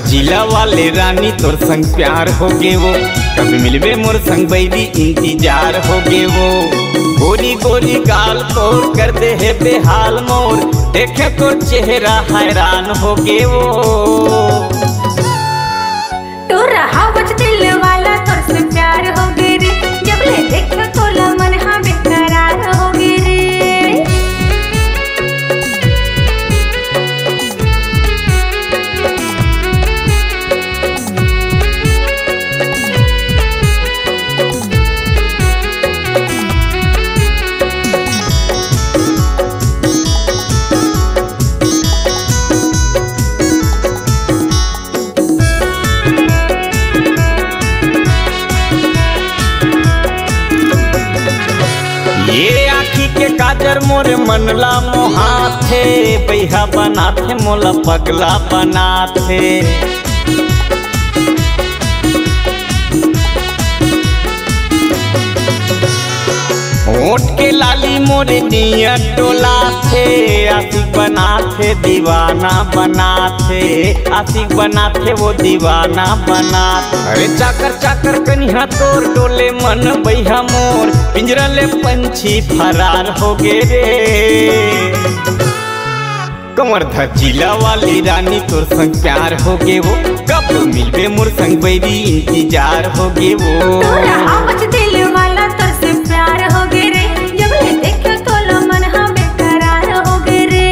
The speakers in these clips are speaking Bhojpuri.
जिला वाले रानी तोर संग प्यार हो गे वो, कभी मिलबे मोर संग बैदी इंतजार हो गे वो। गोरी गोरी गाल तोर कर दे है बेहाल मोर, देखे तोर चेहरा हैरान हो गे वो। तो रहा बच दिल वाला तोर से प्यार हो गे रे, जब ले देखो तोला मन हाँ बेकरार हो गे रे। ये आँखी के काजर मोरे मनला मोहाथे, बैहा बनाथे मोला पगला बनाथे। ओठ के लाली मोरे निया डोलाथे, आशिक बनाथे दीवाना बनाथे, आशिक बनाथे वो दीवाना बनाथे। अरे चाकर चाकर कन्हा तोर डोले मन बैहा मोर, पिंजरा ले पंछी फरार हो गे रे। कमर जिला वाली रानी तोर संग प्यार हो गे वो, कब मिलबे मोर संग बैदी इंतजार हो गे वो। तो रहा बच दिल वाला तोर से प्यार हो गे रे, जब ले देखो तोला मन हाँ बेकरार हो गे रे।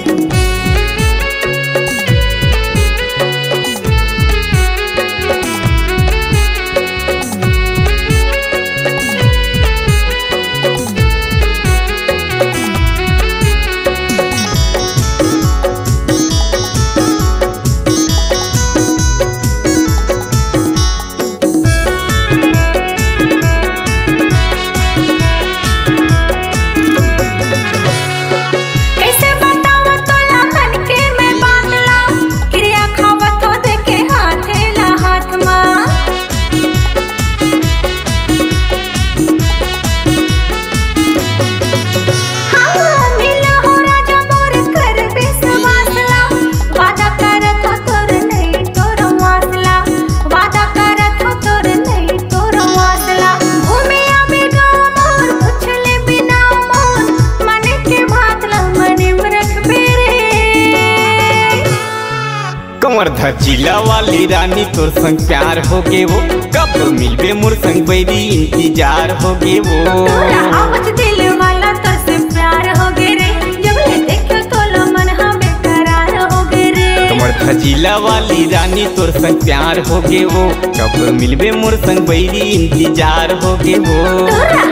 जिला वाली रानी तोर संग प्यार हो गे वो, कब मिलबे मोर संग बैदी इंतजार हो गे वो। तो रहा बच दिल वाला तोर से प्यार हो गे रे, जब ले देखो तोला मन हाँ बेकरार हो गे रे। कमर जिला वाली रानी तोर संग प्यार हो गे वो, कब मिलबे मोर संग बैदी इंतजार हो गे वो।